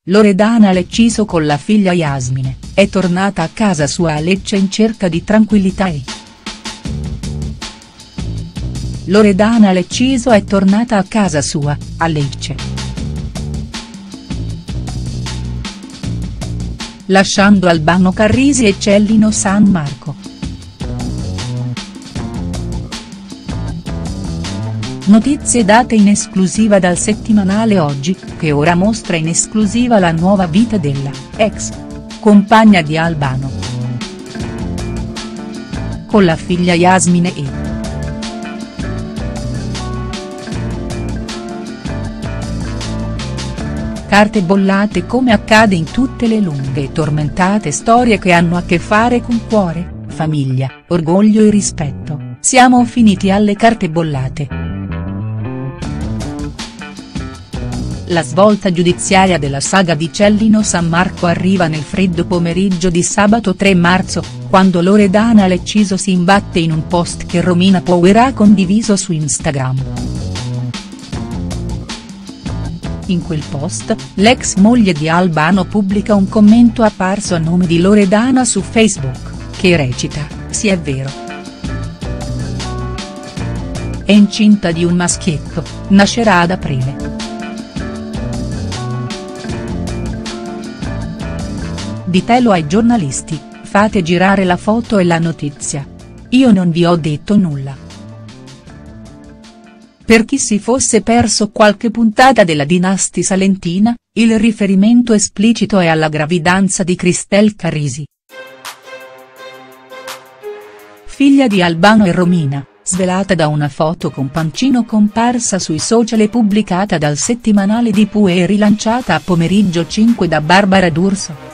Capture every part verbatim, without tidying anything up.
Loredana Lecciso con la figlia Yasmine, è tornata a casa sua a Lecce in cerca di tranquillità e. Loredana Lecciso è tornata a casa sua, a Lecce. Lasciando Albano Carrisi e Cellino San Marco. Notizie date in esclusiva dal settimanale Oggi, che ora mostra in esclusiva la nuova vita della ex compagna di Albano. Con la figlia Yasmine e. Carte bollate come accade in tutte le lunghe e tormentate storie che hanno a che fare con cuore, famiglia, orgoglio e rispetto, siamo finiti alle carte bollate. La svolta giudiziaria della saga di Cellino San Marco arriva nel freddo pomeriggio di sabato tre marzo, quando Loredana Lecciso si imbatte in un post che Romina Power ha condiviso su Instagram. In quel post, l'ex moglie di Albano pubblica un commento apparso a nome di Loredana su Facebook, che recita: "Sì, è vero. È incinta di un maschietto, nascerà ad aprile. Ditelo ai giornalisti, fate girare la foto e la notizia. Io non vi ho detto nulla". Per chi si fosse perso qualche puntata della Dinasty salentina, il riferimento esplicito è alla gravidanza di Cristel Carrisi, figlia di Albano e Romina, svelata da una foto con pancino comparsa sui social e pubblicata dal settimanale di Pue e rilanciata a pomeriggio cinque da Barbara D'Urso.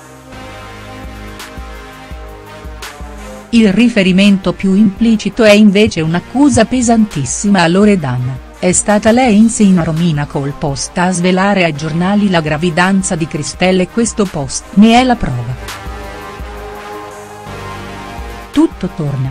Il riferimento più implicito è invece un'accusa pesantissima a Loredana: è stata lei insieme a Romina col post a svelare ai giornali la gravidanza di Cristel e questo post ne è la prova. Tutto torna.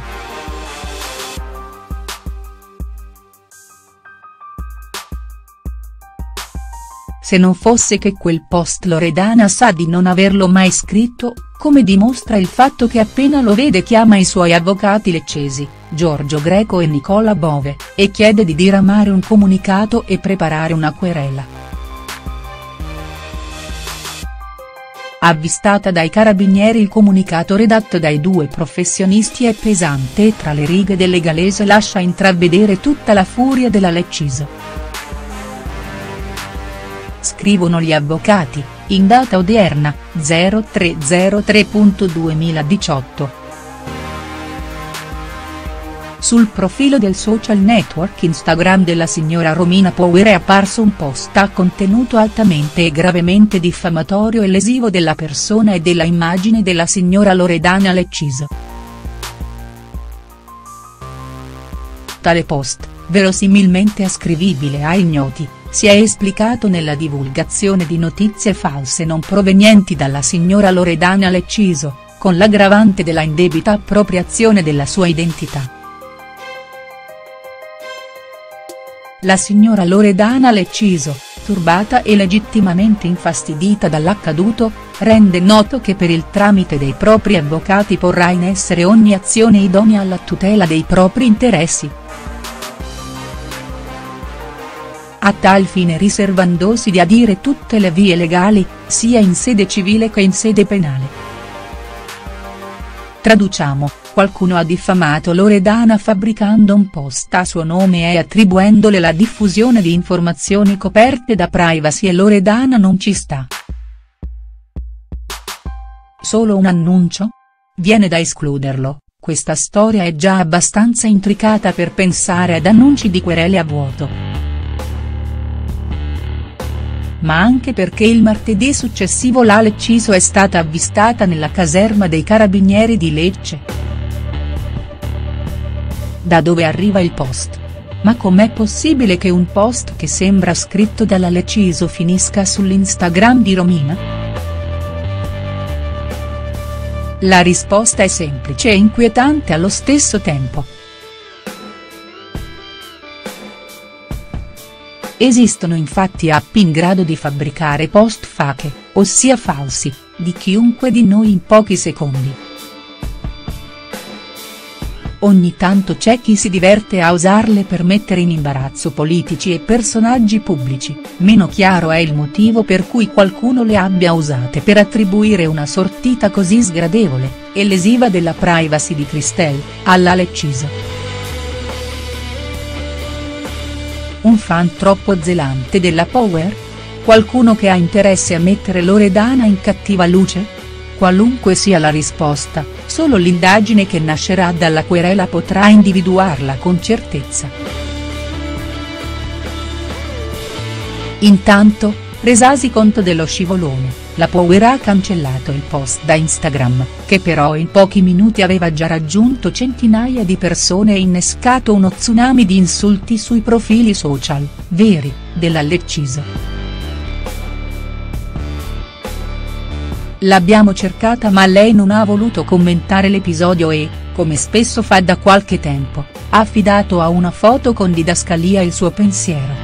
Se non fosse che quel post Loredana sa di non averlo mai scritto, come dimostra il fatto che appena lo vede chiama i suoi avvocati leccesi, Giorgio Greco e Nicola Bove, e chiede di diramare un comunicato e preparare una querela. Avvistata dai carabinieri, il comunicato redatto dai due professionisti è pesante e tra le righe del legalese lascia intravedere tutta la furia della Lecciso. Scrivono gli avvocati, in data odierna, zero tre zero tre duemiladiciotto. Sul profilo del social network Instagram della signora Romina Power è apparso un post a contenuto altamente e gravemente diffamatorio e lesivo della persona e della immagine della signora Loredana Lecciso. Tale post, verosimilmente ascrivibile a ignoti, si è esplicato nella divulgazione di notizie false non provenienti dalla signora Loredana Lecciso, con l'aggravante della indebita appropriazione della sua identità. La signora Loredana Lecciso, turbata e legittimamente infastidita dall'accaduto, rende noto che per il tramite dei propri avvocati porrà in essere ogni azione idonea alla tutela dei propri interessi. A tal fine riservandosi di adire tutte le vie legali, sia in sede civile che in sede penale. Traduciamo: qualcuno ha diffamato Loredana fabbricando un post a suo nome e attribuendole la diffusione di informazioni coperte da privacy e Loredana non ci sta. Solo un annuncio? Viene da escluderlo, questa storia è già abbastanza intricata per pensare ad annunci di querele a vuoto. Ma anche perché il martedì successivo la Lecciso è stata avvistata nella caserma dei carabinieri di Lecce, da dove arriva il post. Ma com'è possibile che un post che sembra scritto dalla Lecciso finisca sull'Instagram di Romina? La risposta è semplice e inquietante allo stesso tempo. Esistono infatti app in grado di fabbricare post fake, ossia falsi, di chiunque di noi in pochi secondi. Ogni tanto c'è chi si diverte a usarle per mettere in imbarazzo politici e personaggi pubblici, meno chiaro è il motivo per cui qualcuno le abbia usate per attribuire una sortita così sgradevole, e lesiva della privacy di Christelle, alla Lecciso. Un fan troppo zelante della Power? Qualcuno che ha interesse a mettere Loredana in cattiva luce? Qualunque sia la risposta, solo l'indagine che nascerà dalla querela potrà individuarla con certezza. Intanto, resasi conto dello scivolone, la Power ha cancellato il post da Instagram, che però in pochi minuti aveva già raggiunto centinaia di persone e innescato uno tsunami di insulti sui profili social, veri, della Lecciso. L'abbiamo cercata ma lei non ha voluto commentare l'episodio e, come spesso fa da qualche tempo, ha affidato a una foto con didascalia il suo pensiero.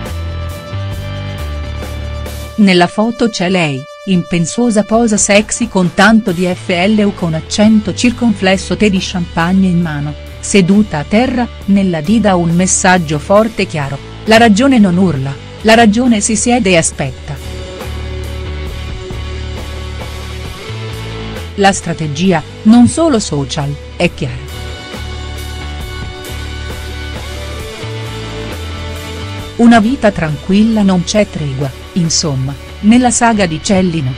Nella foto c'è lei, in pensosa posa sexy con tanto di F L U con accento circonflesso, tè di champagne in mano, seduta a terra, nella dita un messaggio forte e chiaro: la ragione non urla, la ragione si siede e aspetta. La strategia, non solo social, è chiara. Una vita tranquilla, non c'è tregua, insomma, nella saga di Cellino.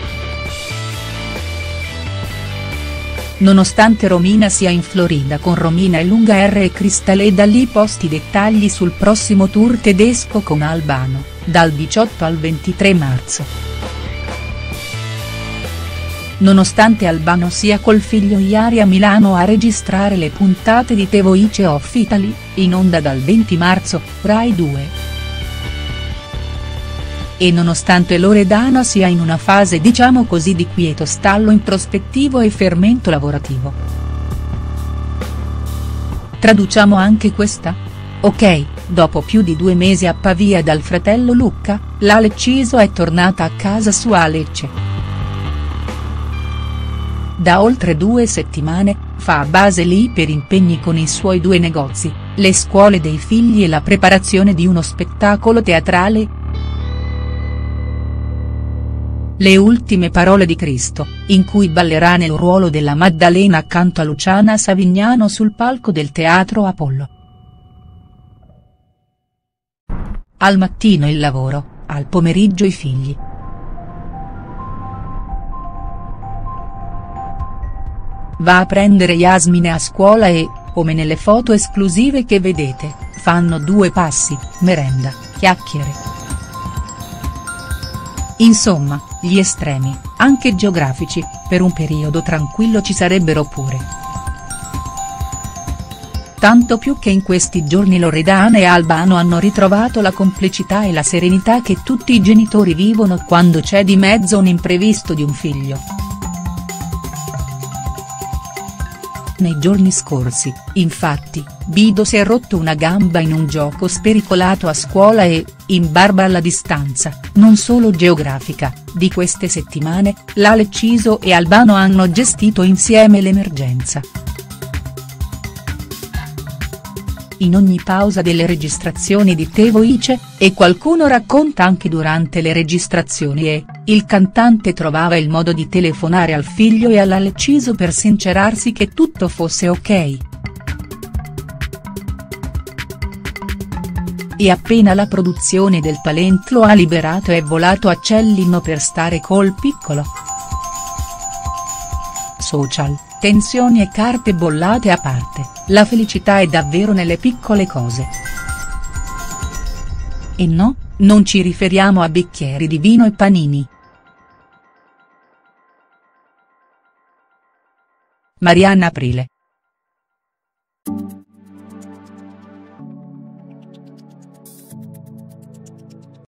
Nonostante Romina sia in Florida con Romina e Lunga R e Christelle e da lì posti dettagli sul prossimo tour tedesco con Albano, dal diciotto al ventitré marzo. Nonostante Albano sia col figlio Iari a Milano a registrare le puntate di The Voice of Italy, in onda dal venti marzo, Rai due. E nonostante Loredana sia in una fase diciamo così di quieto stallo introspettivo e fermento lavorativo. Traduciamo anche questa? Ok, dopo più di due mesi a Pavia dal fratello Luca, la Lecciso è tornata a casa sua a Lecce. Da oltre due settimane, fa a base lì per impegni con i suoi due negozi, le scuole dei figli e la preparazione di uno spettacolo teatrale. Le ultime parole di Cristo, in cui ballerà nel ruolo della Maddalena accanto a Luciana Savignano sul palco del Teatro Apollo. Al mattino il lavoro, al pomeriggio i figli. Va a prendere Yasmine a scuola e, come nelle foto esclusive che vedete, fanno due passi, merenda, chiacchiere. Insomma, gli estremi, anche geografici, per un periodo tranquillo ci sarebbero pure. Tanto più che in questi giorni Loredana e Albano hanno ritrovato la complicità e la serenità che tutti i genitori vivono quando c'è di mezzo un imprevisto di un figlio. Nei giorni scorsi, infatti, Bido si è rotto una gamba in un gioco spericolato a scuola e, in barba alla distanza, non solo geografica, di queste settimane, la Lecciso e Albano hanno gestito insieme l'emergenza. In ogni pausa delle registrazioni di The Voice, e qualcuno racconta anche durante le registrazioni e, il cantante trovava il modo di telefonare al figlio e alla Lecciso per sincerarsi che tutto fosse ok. E appena la produzione del talent lo ha liberato è volato a Cellino per stare col piccolo. Social, tensioni e carte bollate a parte, la felicità è davvero nelle piccole cose. E no, non ci riferiamo a bicchieri di vino e panini. Marianna Aprile.